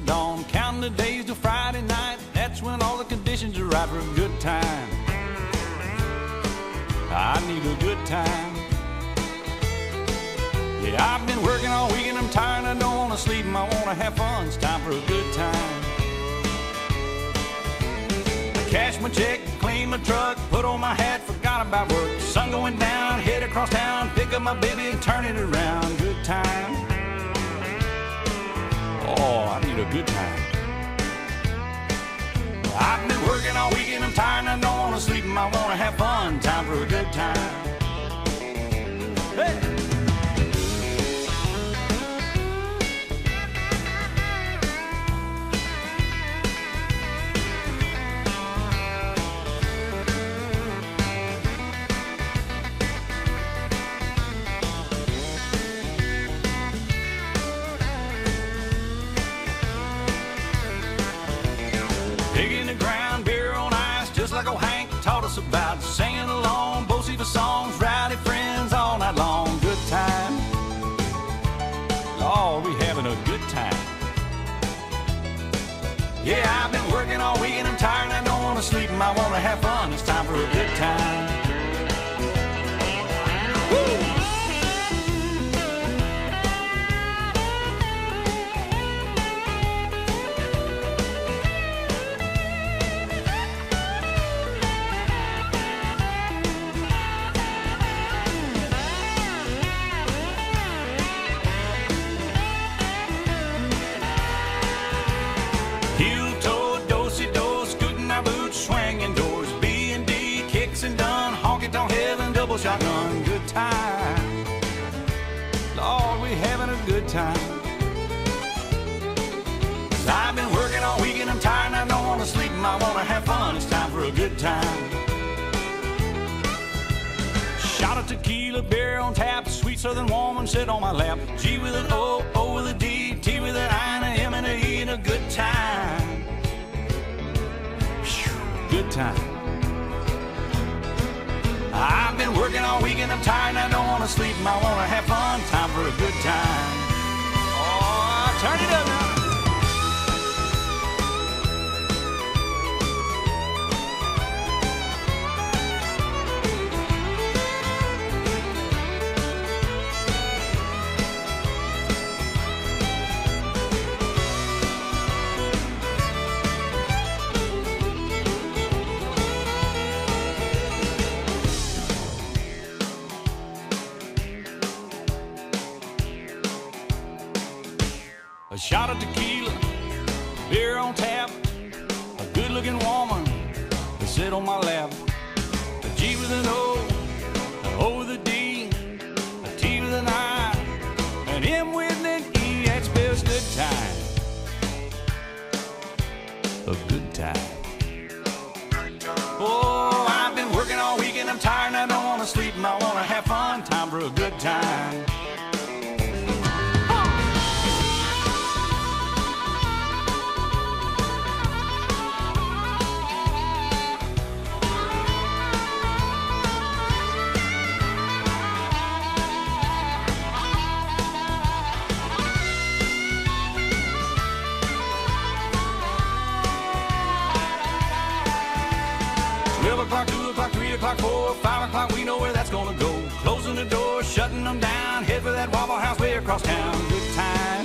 dawn, counting the days till Friday night. That's when all the conditions are right for a good time. I need a good time. Yeah, I've been working all week and I'm tired. I don't want to sleep and I want to have fun. It's time for a good time. I cash my check, clean my truck, put on my hat, forgot about work. Sun going down, head across town, pick up my baby and turn it around. Good time. Oh, I need a good time. I've been working all week and I'm tired and I don't want to sleep and I want to have fun. Time for a good time. Hey! Digging the ground, beer on ice, just like old Hank taught us about. Singing along, both the songs, rowdy friends all night long. Good time. Oh, we having a good time. Yeah, I've been working all week and I'm tired and I don't want to sleep and I want to have fun. It's time for a good time. Woo! Heel-toe, do-si-do, scooting our boots, swinging doors, B&D, kicks and done, honky-tonk heaven, double shotgun, good time. Lord, we having a good time. 'Cause I've been working all week and I'm tired and I don't want to sleep and I want to have fun. It's time for a good time. Shot of tequila, beer on tap, sweet southern woman sit on my lap. G with an O, O with a D, T with an I and a M and a E, and a good time. Whew, good time. I've been working all week and I'm tired and I don't want to sleep and I want to have fun. Time for a good time. Oh, turn it up now. A shot of tequila, beer on tap, a good-looking woman to sit on my lap. A G with an O, an O with a D, a T with an I, an M with an E, that spells good time. A good time. Oh, I've been working all week and I'm tired and I don't want to sleep and I want to have fun. Time for a good time. O'clock, 2 o'clock, 3 o'clock, 4, 5 o'clock, we know where that's gonna go. Closing the door, shutting them down, head for that Waffle House way across town. Good time.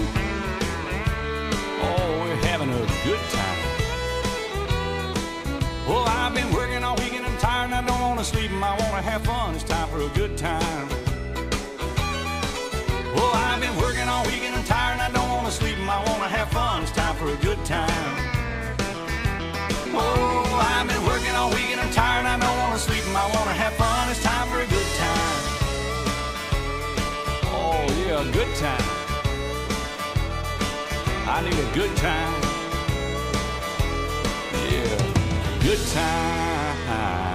Oh, we're having a good time. Well, I've been working all week and I'm tired and I don't want to sleep and I want to have fun. It's time for a good time. Well, I've been working all week and I'm tired and I don't want to sleep and I want to have fun. It's time for a good time. Oh, I've been working all week and I'm tired and I don't want to sleep and I want to have fun. It's time for a good time. Oh yeah, a good time. I need a good time. Yeah, good time.